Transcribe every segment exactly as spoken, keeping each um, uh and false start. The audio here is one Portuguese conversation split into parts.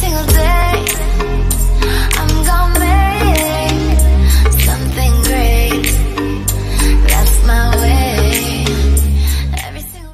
single day I'm gonna make something great. That's my way. Every single...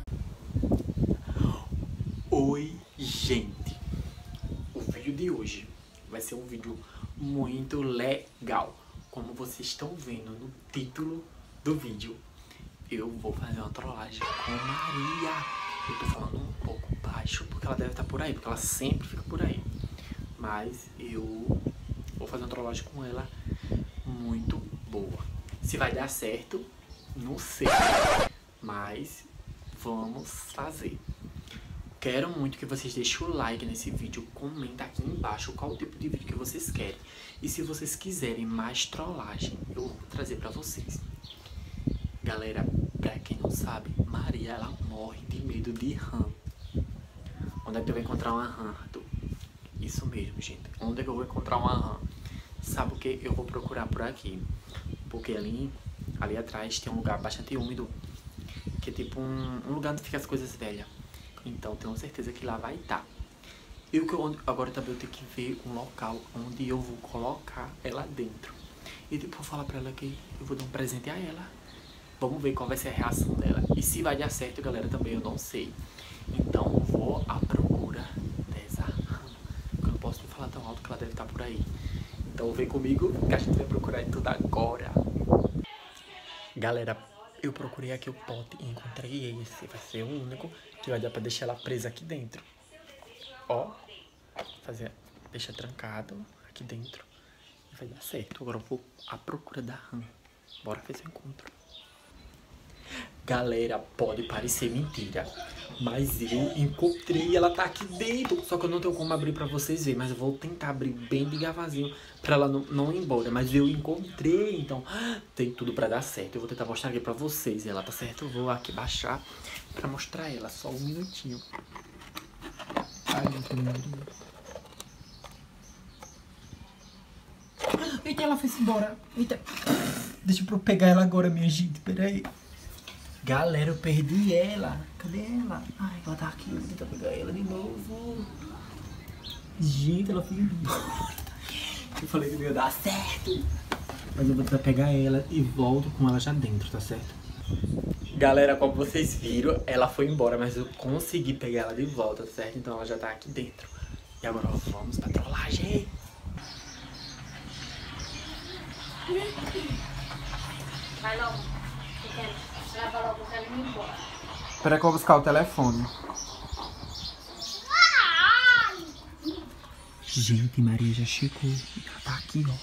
Oi, gente. O vídeo de hoje vai ser um vídeo muito legal. Como vocês estão vendo no título do vídeo, eu vou fazer uma trollagem com Maria. Eu tô falando um pouco baixo porque ela deve estar por aí, porque ela sempre fica por aí. Mas eu vou fazer uma trollagem com ela muito boa. Se vai dar certo, não sei, mas vamos fazer. Quero muito que vocês deixem o like nesse vídeo, comenta aqui embaixo qual o tipo de vídeo que vocês querem. E se vocês quiserem mais trollagem, eu vou trazer pra vocês. Galera, pra quem não sabe, Maria, ela morre de medo de rã. Onde é que eu vou encontrar uma rã, Arthur? Isso mesmo, gente. Onde é que eu vou encontrar uma rã? Sabe o que? Eu vou procurar por aqui. Porque ali, ali atrás tem um lugar bastante úmido, que é tipo um, um lugar onde fica as coisas velhas. Então tenho certeza que lá vai estar. E o que eu, agora também eu tenho que ver um local onde eu vou colocar ela dentro. E depois falar pra ela que eu vou dar um presente a ela. Vamos ver qual vai ser a reação dela. E se vai dar certo, galera, também eu não sei. Então vou à procura dessa rã. Eu não posso me falar tão alto que ela deve estar por aí. Então vem comigo que a gente vai procurar tudo agora. Galera, eu procurei aqui o pote e encontrei esse. Vai ser o único que vai dar pra deixar ela presa aqui dentro. Ó, fazer, deixa trancado aqui dentro e vai dar certo. Agora eu vou à procura da rã. Bora fazer o encontro. Galera, pode parecer mentira, mas eu encontrei, ela tá aqui dentro. Só que eu não tenho como abrir pra vocês verem, mas eu vou tentar abrir bem devagarzinho pra ela não, não ir embora. Mas eu encontrei, então tem tudo pra dar certo. Eu vou tentar mostrar aqui pra vocês. Ela tá certo, eu vou aqui baixar pra mostrar ela, só um minutinho. Ai, meu Eita, ela foi embora. Eita. Deixa eu pegar ela agora, minha gente, peraí. Galera, eu perdi ela. Cadê ela? Ai, ela tá aqui. Eu vou tentar pegar ela de novo. Gente, ela foi embora. Eu falei que não ia dar certo. Mas eu vou tentar pegar ela e volto com ela já dentro, tá certo? Galera, como vocês viram, ela foi embora, mas eu consegui pegar ela de volta, certo? Então ela já tá aqui dentro. E agora vamos pra trollagem. Vai logo. Eu quero. Leva logo, eu quero ir embora. Espera que eu vou buscar o telefone. Gente, Maria já chegou. Ela tá aqui, ó.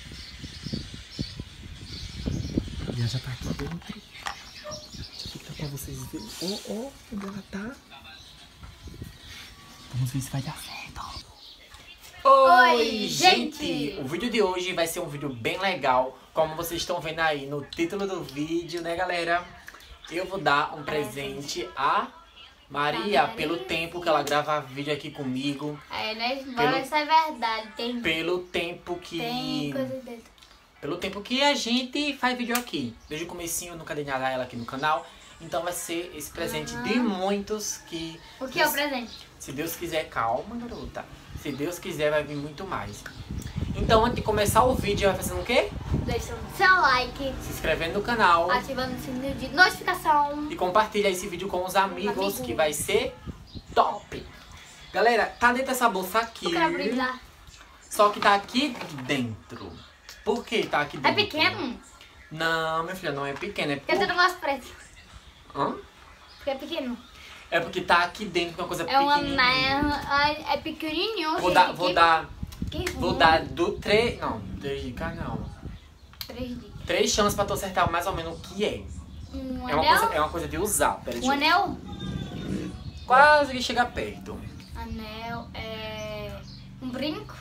Ela já tá aqui dentro. Deixa eu ficar pra vocês verem. Ó, ó, onde ela tá. Vamos ver se vai dar certo. Oi, gente! O vídeo de hoje vai ser um vídeo bem legal. Como vocês estão vendo aí no título do vídeo, né, galera? Eu vou dar um presente a Maria pelo tempo que ela grava vídeo aqui comigo. É, né? Bora, isso é verdade. Tem, pelo tempo que... tem coisa dentro. Pelo tempo que a gente faz vídeo aqui. Desde o comecinho eu nunca dei nada a ela aqui no canal. Então vai ser esse presente uhum. de muitos que... O que é o presente? Se Deus quiser, calma, garota. Se Deus quiser, vai vir muito mais. Então, antes de começar o vídeo, vai fazendo o quê? Deixando seu like, se inscrevendo no canal, ativando o sininho de notificação e compartilha esse vídeo com os amigos, amigos. que vai ser top. Galera, tá dentro dessa bolsa aqui. Eu quero brilhar. Só que tá aqui dentro. Por que tá aqui dentro? É pequeno? Não, minha filha, não é pequeno. É Porque por... eu não gosto preto. Hã? Porque é pequeno. É porque tá aqui dentro, que é uma coisa É uma pequenininha. É pequenininho. Vou gente, dar, vou que... dar, que vou dar do três, não, três dicas não. Três dicas. Três chances pra tu acertar mais ou menos o que é. Um É uma anel? coisa, é uma coisa de usar. Pera, Um deixa eu- anel? Quase que chega perto. Anel é... Um brinco?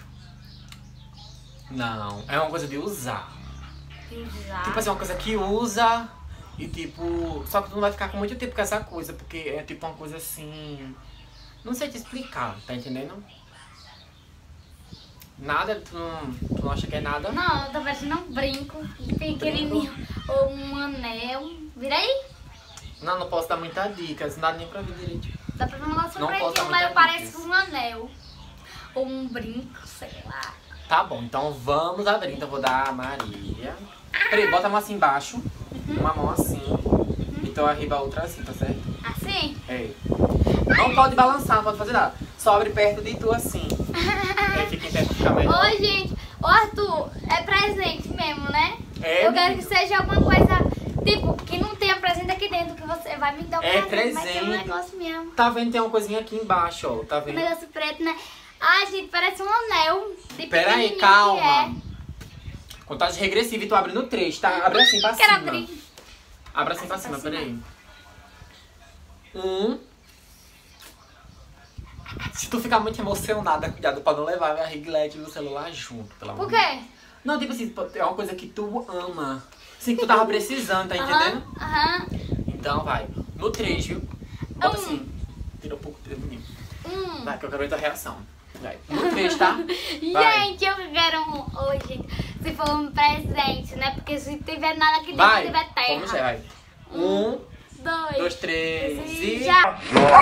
Não, é uma coisa de usar. De usar. Tipo assim, uma coisa que usa e tipo... Só que tu não vai ficar com muito tempo com essa coisa, porque é tipo uma coisa assim... Não sei te explicar, tá entendendo? Nada, tu não, tu não acha que é nada? Não, tá parecendo um brinco pequenininho. Ou um anel. Vira aí. Não, não posso dar muita dica, não dá nem pra ver direito. Dá pra falar Não sobre posso dar isso, mas muita parece dicas. um anel. ou um brinco, sei lá. Tá bom, então vamos abrir. Então eu vou dar a Maria. Peraí, bota a mão assim embaixo. Uhum. Uma mão assim. Uhum. Então arriba a outra assim, tá certo? Assim? É. Não pode balançar, não pode fazer nada. Só abre perto de tu assim. Aí fica em pé pra ficar melhor. Oi, gente. Ô, Arthur, é presente mesmo, né? É, eu quero menino. que seja alguma coisa, tipo, que não tenha presente aqui dentro, que você vai me dar um É presente. Mas tem um presente. negócio mesmo. Tá vendo? Tem uma coisinha aqui embaixo, ó. Tá Um vendo? negócio preto, né? Ai, gente, parece um anel. De Pera aí, pequenininho que calma. Contagem regressiva e tu abre no três, tá? Abre assim pra é. Quero cima. abrir. Abre assim pra Assim cima, pra peraí. Um. Se tu ficar muito emocionada, cuidado pra não levar a reglete do celular junto, pelo amor Por de Deus. quê? Não, tipo assim, é uma coisa que tu ama. Assim, que tu tava precisando, tá entendendo? Aham. Então vai. No três, viu? Bota Um. assim. Tira um pouco do menino. Hum. Vai, que eu quero ver tua reação. Vai. No três, tá? Vai. Gente, eu quero um. Oi, gente. Se for um presente, né? Porque se tiver nada aqui dentro, Vai. tiver terra. Vamos lá, vai. Um, Dois. dois, três e... Já.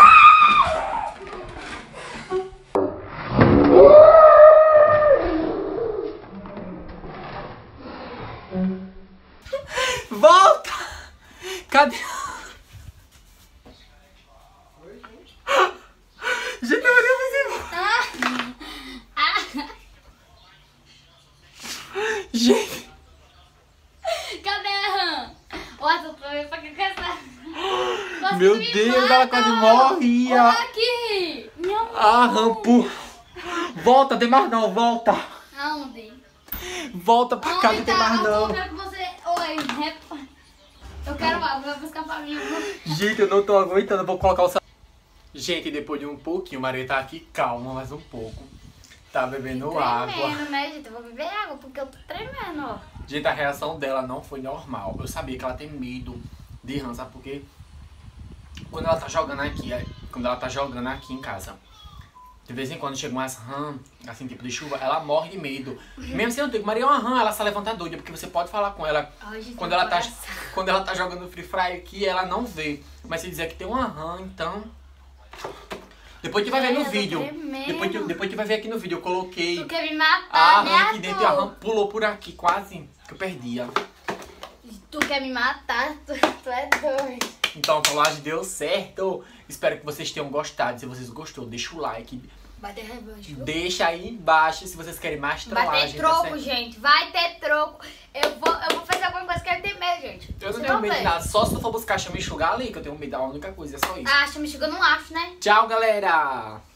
Volta! Cadê? Gente, eu olhei pra cima. Ah. Gente. Cadê a rã? Ô, Arthur, pra ver pra que que essa... Nossa, Meu tu me Deus, mata. ela quase morria. Olha aqui. Minha mão. Ah, Rampo. Volta, tem mais não, volta. Aonde? Volta pra cá, não Onde tem tá? mais Arthur, não. eu quero que você... Oi, rep... Eu quero água, vai buscar pra mim. Gente, eu não tô aguentando, eu vou colocar o... Gente, depois de um pouquinho, Maria tá aqui calma, mais um pouco. Tá bebendo água. Tremendo, né, gente? Eu vou beber água porque eu tô tremendo, ó. Gente, a reação dela não foi normal. Eu sabia que ela tem medo de rã, sabe por quê? Quando ela tá jogando aqui, quando ela tá jogando aqui em casa, de vez em quando chega umas rã, assim, tipo de chuva, ela morre de medo. Mesmo se não tem, Maria é uma rã, ela se levanta doida, porque você pode falar com ela. Ai, gente, Quando meu ela, tá, coração. quando ela tá jogando Free Fire aqui, ela não vê. Mas se dizer que tem uma rã, então... Depois tu vai ver Ai, no eu tô vídeo. tremendo. Depois tu, depois tu vai ver aqui no vídeo. Eu coloquei Tu quer me a matar, né, rã aqui dentro e a Arthur? rã pulou por aqui, quase que eu perdia. Tu quer me matar? Tu, tu é doido. Então a trollagem deu certo. Espero que vocês tenham gostado. Se vocês gostou, deixa o like. Vai ter revanche, viu? Deixa aí embaixo se vocês querem mais trollagem. Vai ter tá troco, certo? gente. Vai ter troco. Eu vou, eu vou fazer alguma coisa que eu tenho medo, gente. Eu não Vocês tenho vão medo de ver. nada. Só se tu for buscar chama enxugar ali, que eu tenho medo. A única coisa é só isso. Ah, chama enxuga, eu não acho, né? Tchau, galera!